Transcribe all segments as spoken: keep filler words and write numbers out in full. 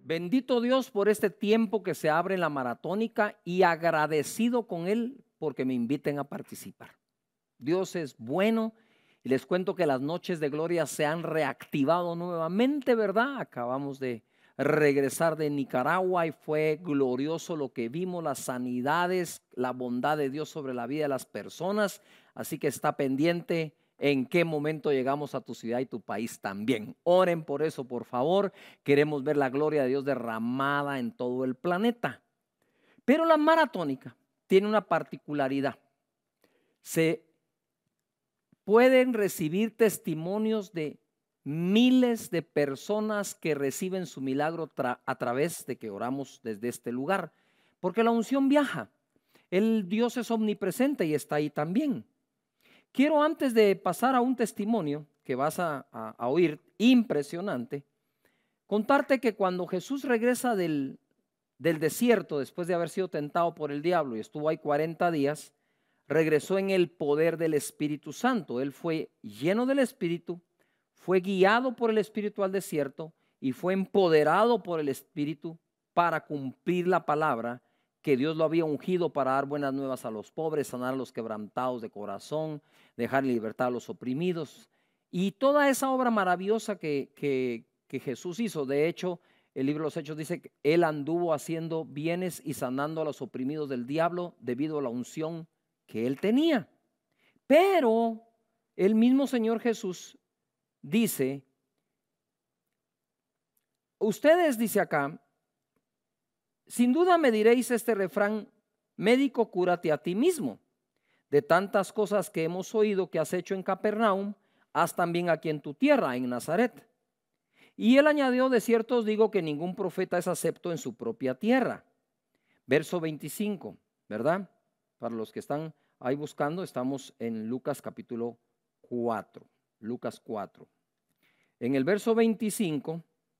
Bendito Dios por este tiempo que se abre en la maratónica y agradecido con Él porque me inviten a participar. Dios es bueno y les cuento que las noches de gloria se han reactivado nuevamente, ¿verdad? Acabamos de regresar de Nicaragua y fue glorioso lo que vimos, las sanidades, la bondad de Dios sobre la vida de las personas. Así que está pendiente en qué momento llegamos a tu ciudad y tu país también. Oren por eso, por favor. Queremos ver la gloria de Dios derramada en todo el planeta. Pero la maratónica tiene una particularidad. Se pueden recibir testimonios de miles de personas que reciben su milagro a través de que oramos desde este lugar. Porque la unción viaja. El Dios es omnipresente y está ahí también. Quiero, antes de pasar a un testimonio que vas a, a, a oír impresionante, contarte que cuando Jesús regresa del, del desierto después de haber sido tentado por el diablo y estuvo ahí cuarenta días, regresó en el poder del Espíritu Santo. Él fue lleno del Espíritu, fue guiado por el Espíritu al desierto y fue empoderado por el Espíritu para cumplir la palabra que Dios lo había ungido para dar buenas nuevas a los pobres, sanar a los quebrantados de corazón, dejar en libertad a los oprimidos. Y toda esa obra maravillosa que, que, que Jesús hizo. De hecho, el libro de los Hechos dice que Él anduvo haciendo bienes y sanando a los oprimidos del diablo debido a la unción que Él tenía. Pero el mismo Señor Jesús dice, ustedes, dice acá, sin duda me diréis este refrán: médico, cúrate a ti mismo. De tantas cosas que hemos oído que has hecho en Capernaum, haz también aquí en tu tierra, en Nazaret. Y él añadió: de cierto os digo que ningún profeta es acepto en su propia tierra. Verso veinticinco, ¿verdad? Para los que están ahí buscando, estamos en Lucas capítulo cuatro. Lucas cuatro. En el verso veinticinco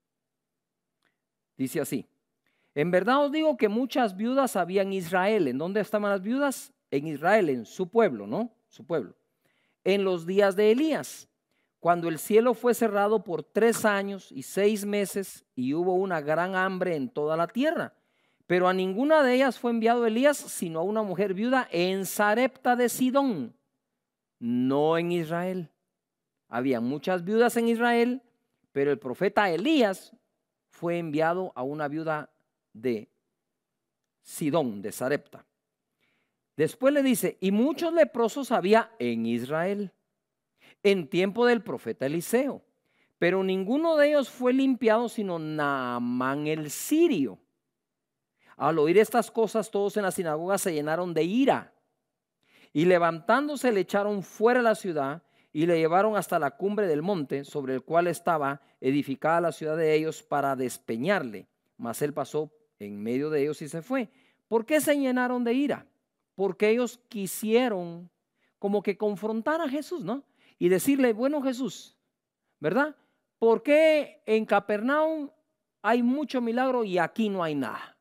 dice así: en verdad os digo que muchas viudas había en Israel. ¿En dónde estaban las viudas? En Israel, en su pueblo, ¿no? Su pueblo. En los días de Elías, cuando el cielo fue cerrado por tres años y seis meses y hubo una gran hambre en toda la tierra. Pero a ninguna de ellas fue enviado Elías, sino a una mujer viuda en Sarepta de Sidón, no en Israel. Había muchas viudas en Israel, pero el profeta Elías fue enviado a una viuda de Sidón, de Sarepta. Después le dice: y muchos leprosos había en Israel en tiempo del profeta Eliseo, pero ninguno de ellos fue limpiado sino Naamán el sirio. Al oír estas cosas, todos en la sinagoga se llenaron de ira y levantándose le echaron fuera de la ciudad y le llevaron hasta la cumbre del monte sobre el cual estaba edificada la ciudad de ellos para despeñarle. Mas él pasó en medio de ellos y se fue. ¿Por qué se llenaron de ira? Porque ellos quisieron como que confrontar a Jesús, ¿no? Y decirle: bueno, Jesús, ¿verdad? ¿Por qué en Capernaum hay mucho milagro y aquí no hay nada?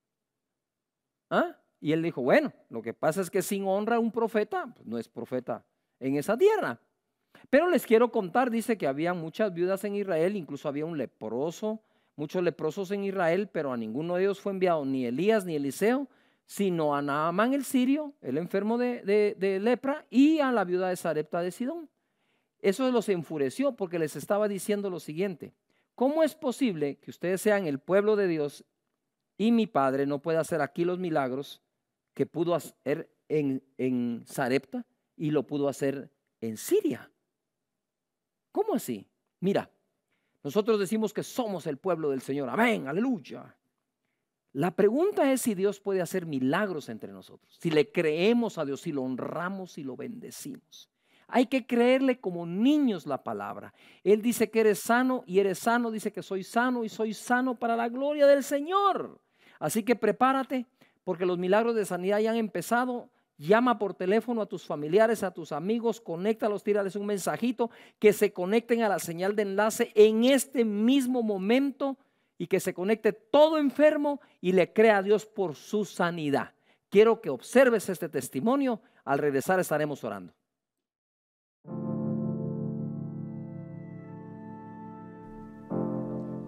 ¿Ah? Y él dijo: bueno, lo que pasa es que sin honra a un profeta, pues no es profeta en esa tierra. Pero les quiero contar, dice que había muchas viudas en Israel, incluso había un leproso, muchos leprosos en Israel, pero a ninguno de ellos fue enviado ni Elías ni Eliseo, sino a Naamán el sirio, el enfermo de, de, de lepra, y a la viuda de Sarepta de Sidón. Eso los enfureció porque les estaba diciendo lo siguiente: ¿cómo es posible que ustedes sean el pueblo de Dios y mi Padre no pueda hacer aquí los milagros que pudo hacer en, en Sarepta y lo pudo hacer en Siria? ¿Cómo así? Mira, nosotros decimos que somos el pueblo del Señor. Amén, aleluya. La pregunta es si Dios puede hacer milagros entre nosotros, si le creemos a Dios, si lo honramos y lo bendecimos. Hay que creerle como niños la palabra. Él dice que eres sano y eres sano, dice que soy sano y soy sano para la gloria del Señor. Así que prepárate, porque los milagros de sanidad ya han empezado. Llama por teléfono a tus familiares, a tus amigos, conéctalos, tírales un mensajito, que se conecten a la señal de enlace en este mismo momento y que se conecte todo enfermo y le crea a Dios por su sanidad. Quiero que observes este testimonio. Al regresar estaremos orando.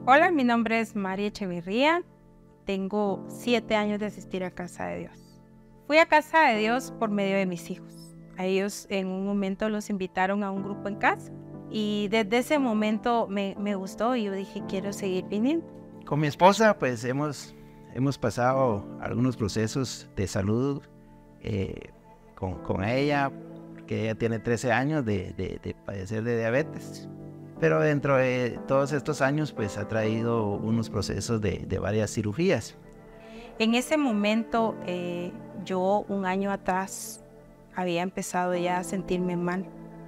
Hola, mi nombre es María Echeverría. Tengo siete años de asistir a Casa de Dios. Fui a Casa de Dios por medio de mis hijos. A ellos en un momento los invitaron a un grupo en casa y desde ese momento me, me gustó y yo dije, quiero seguir viniendo. Con mi esposa pues hemos, hemos pasado algunos procesos de salud eh, con, con ella, porque ella tiene trece años de, de, de padecer de diabetes. Pero dentro de todos estos años pues ha traído unos procesos de, de varias cirugías. En ese momento eh, yo un año atrás había empezado ya a sentirme mal,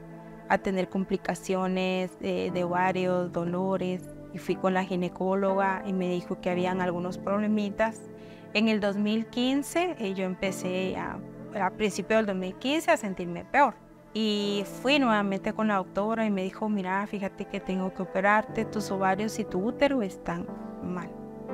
a tener complicaciones eh, de ovarios, dolores, y fui con la ginecóloga y me dijo que habían algunos problemitas. En el dos mil quince eh, yo empecé a, a principios del dos mil quince a sentirme peor. Y fui nuevamente con la doctora y me dijo, mira, fíjate que tengo que operarte, tus ovarios y tu útero están mal.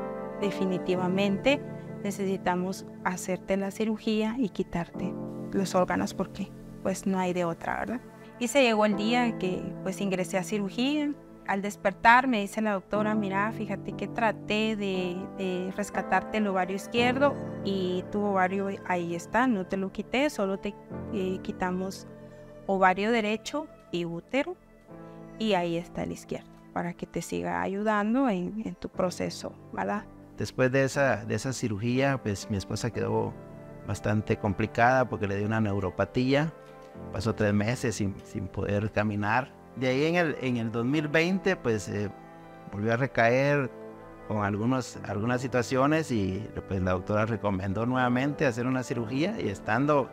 Definitivamente necesitamos hacerte la cirugía y quitarte los órganos porque pues no hay de otra, ¿verdad? Y se llegó el día que pues ingresé a cirugía. Al despertar me dice la doctora, mira, fíjate que traté de, de rescatarte el ovario izquierdo y tu ovario ahí está, no te lo quité, solo te eh, quitamos ovario derecho y útero y ahí está el izquierdo para que te siga ayudando en, en tu proceso, ¿verdad? Después de esa, de esa cirugía pues mi esposa quedó bastante complicada porque le dio una neuropatía, pasó tres meses sin, sin poder caminar. De ahí en el, en el dos mil veinte pues eh, volvió a recaer con algunos, algunas situaciones y pues la doctora recomendó nuevamente hacer una cirugía y estando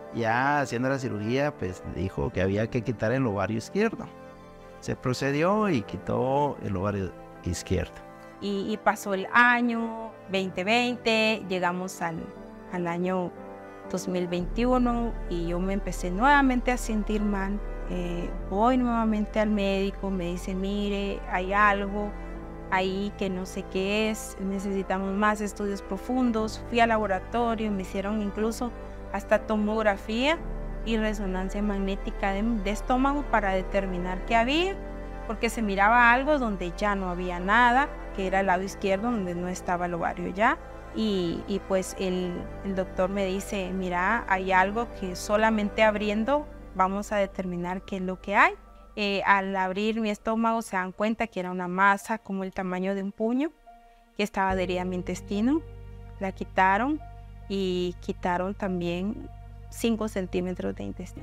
ya haciendo la cirugía pues dijo que había que quitar el ovario izquierdo. Se procedió y quitó el ovario izquierdo. Y, y pasó el año veinte veinte, llegamos al, al año dos mil veintiuno y yo me empecé nuevamente a sentir mal. Eh, voy nuevamente al médico, me dice, mire, hay algo ahí que no sé qué es, necesitamos más estudios profundos. Fui al laboratorio, me hicieron incluso hasta tomografía y resonancia magnética de, de estómago para determinar qué había, porque se miraba algo donde ya no había nada, que era el lado izquierdo donde no estaba el ovario ya. Y, y pues el, el doctor me dice, mira, hay algo que solamente abriendo vamos a determinar qué es lo que hay. Eh, al abrir mi estómago se dan cuenta que era una masa como el tamaño de un puño, que estaba adherida a mi intestino. La quitaron y quitaron también cinco centímetros de intestino.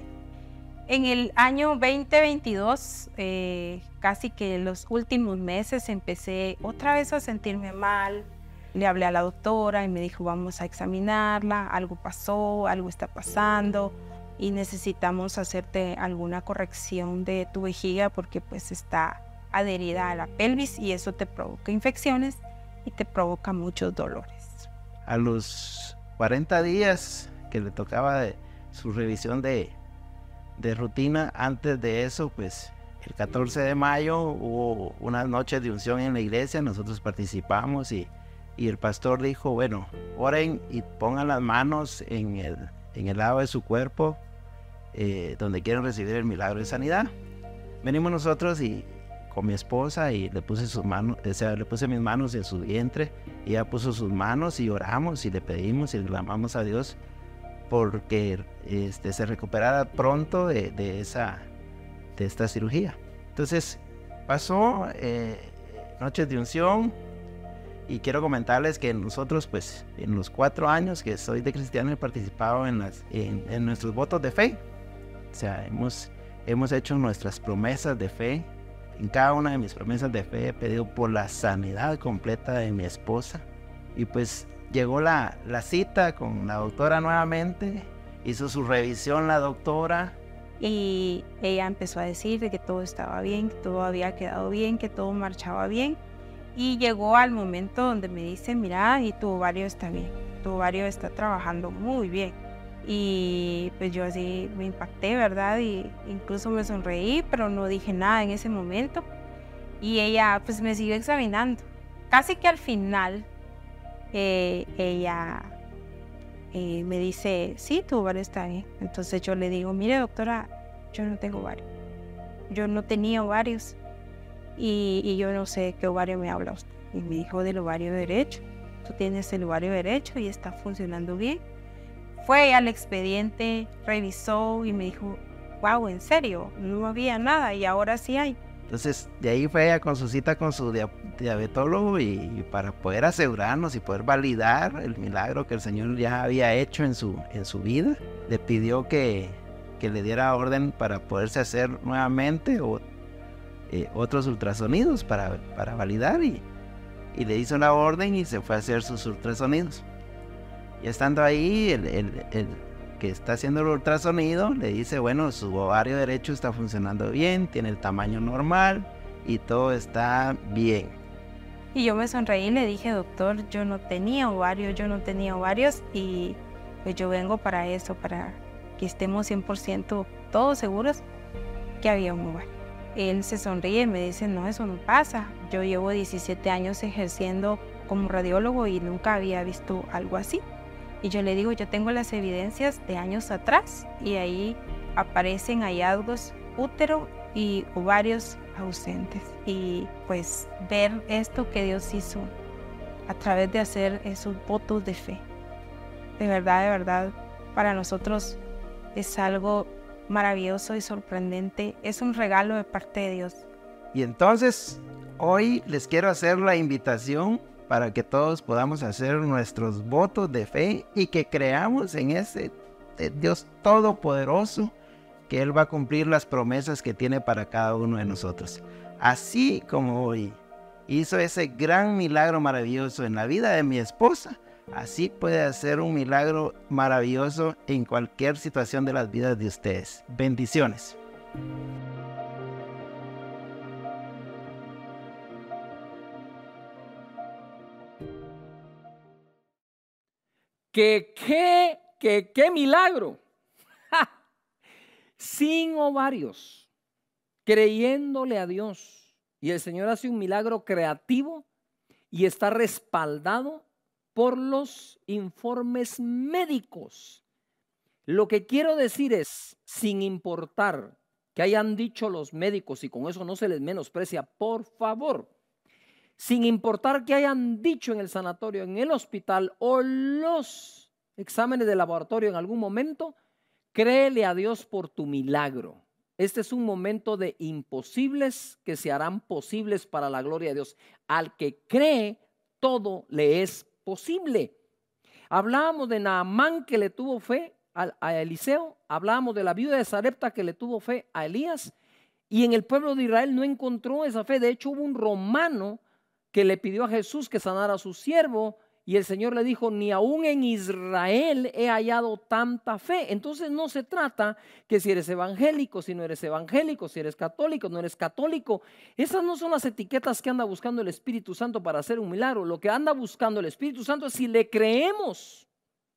En el año veinte veintidós, eh, casi que en los últimos meses, empecé otra vez a sentirme mal. Le hablé a la doctora y me dijo, vamos a examinarla, algo pasó, algo está pasando y necesitamos hacerte alguna corrección de tu vejiga porque pues está adherida a la pelvis y eso te provoca infecciones y te provoca muchos dolores. A los cuarenta días que le tocaba de su revisión de, de rutina, antes de eso pues el catorce de mayo hubo unas noches de unción en la iglesia, nosotros participamos y, y el pastor dijo, bueno, oren y pongan las manos en el, en el lado de su cuerpo eh, donde quieren recibir el milagro de sanidad. Venimos nosotros y con mi esposa y le puse sus manos, o sea, le puse mis manos en su vientre y ella puso sus manos y oramos y le pedimos y le clamamos a Dios porque este, se recuperara pronto de, de, esa, de esta cirugía. Entonces pasó eh, noches de unción y quiero comentarles que nosotros pues en los cuatro años que soy de cristiano he participado en, las, en, en nuestros votos de fe. O sea, hemos, hemos hecho nuestras promesas de fe. En cada una de mis promesas de fe he pedido por la sanidad completa de mi esposa. Y pues llegó la, la cita con la doctora nuevamente, hizo su revisión la doctora. Y ella empezó a decir de que todo estaba bien, que todo había quedado bien, que todo marchaba bien. Y llegó al momento donde me dice, mira, y tu ovario está bien, tu ovario está trabajando muy bien. Y pues yo así me impacté, ¿verdad? Y incluso me sonreí, pero no dije nada en ese momento. Y ella pues me siguió examinando. Casi que al final eh, ella eh, me dice, sí, tu ovario está bien. Entonces yo le digo, mire doctora, yo no tengo ovario. Yo no tenía ovarios. y, y yo no sé qué ovario me habla usted. Y me dijo del ovario derecho. Tú tienes el ovario derecho y está funcionando bien. Fue al expediente, revisó y me dijo, wow, en serio, no había nada y ahora sí hay. Entonces, de ahí fue ella con su cita con su dia diabetólogo y, y para poder asegurarnos y poder validar el milagro que el Señor ya había hecho en su, en su vida, le pidió que, que le diera orden para poderse hacer nuevamente o, eh, otros ultrasonidos para, para validar y, y le hizo la orden y se fue a hacer sus ultrasonidos. Y estando ahí, el, el, el que está haciendo el ultrasonido le dice, bueno, su ovario derecho está funcionando bien, tiene el tamaño normal y todo está bien. Y yo me sonreí y le dije, doctor, yo no tenía ovarios, yo no tenía ovarios y pues yo vengo para eso, para que estemos cien por ciento todos seguros que había un ovario. Él se sonríe y me dice, no, eso no pasa. Yo llevo diecisiete años ejerciendo como radiólogo y nunca había visto algo así. Y yo le digo, yo tengo las evidencias de años atrás y ahí aparecen hallazgos útero y ovarios ausentes. Y pues ver esto que Dios hizo a través de hacer esos votos de fe. De verdad, de verdad, para nosotros es algo maravilloso y sorprendente. Es un regalo de parte de Dios. Y entonces, hoy les quiero hacer la invitación para que todos podamos hacer nuestros votos de fe y que creamos en ese Dios todopoderoso, que Él va a cumplir las promesas que tiene para cada uno de nosotros. Así como hoy hizo ese gran milagro maravilloso en la vida de mi esposa, así puede hacer un milagro maravilloso en cualquier situación de las vidas de ustedes. Bendiciones. Que qué, que qué milagro. ¡Ja! Sin ovarios, creyéndole a Dios. Y el Señor hace un milagro creativo y está respaldado por los informes médicos. Lo que quiero decir es, sin importar que hayan dicho los médicos, y con eso no se les menosprecia, por favor, sin importar que hayan dicho en el sanatorio, en el hospital o los exámenes de laboratorio en algún momento, créele a Dios por tu milagro. Este es un momento de imposibles que se harán posibles para la gloria de Dios. Al que cree, todo le es posible. Hablábamos de Naamán que le tuvo fe a, a Eliseo, hablábamos de la viuda de Sarepta que le tuvo fe a Elías, y en el pueblo de Israel no encontró esa fe. De hecho, hubo un romano que le pidió a Jesús que sanara a su siervo, y el Señor le dijo, ni aún en Israel he hallado tanta fe. Entonces no se trata que si eres evangélico, si no eres evangélico, si eres católico, no eres católico. Esas no son las etiquetas que anda buscando el Espíritu Santo para hacer un milagro. Lo que anda buscando el Espíritu Santo es si le creemos.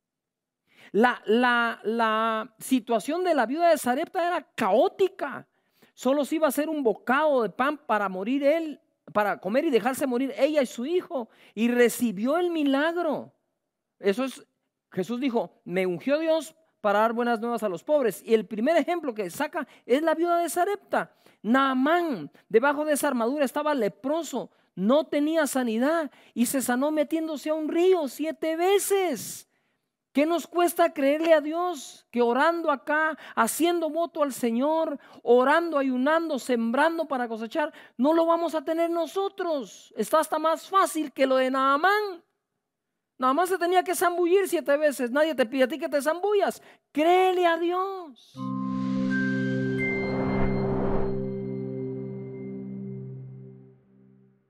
La, la, la situación de la viuda de Sarepta era caótica. Solo se iba a hacer un bocado de pan para morir él, para comer y dejarse morir ella y su hijo, y recibió el milagro. Eso es, Jesús dijo, me ungió Dios para dar buenas nuevas a los pobres. Y el primer ejemplo que saca es la viuda de Sarepta. Naamán, debajo de esa armadura estaba leproso, no tenía sanidad y se sanó metiéndose a un río siete veces. ¿Qué nos cuesta creerle a Dios? Que orando acá, haciendo voto al Señor, orando, ayunando, sembrando para cosechar, no lo vamos a tener nosotros. Está hasta más fácil que lo de Naamán. Naamán se tenía que zambullir siete veces. Nadie te pide a ti que te zambullas. Créele a Dios.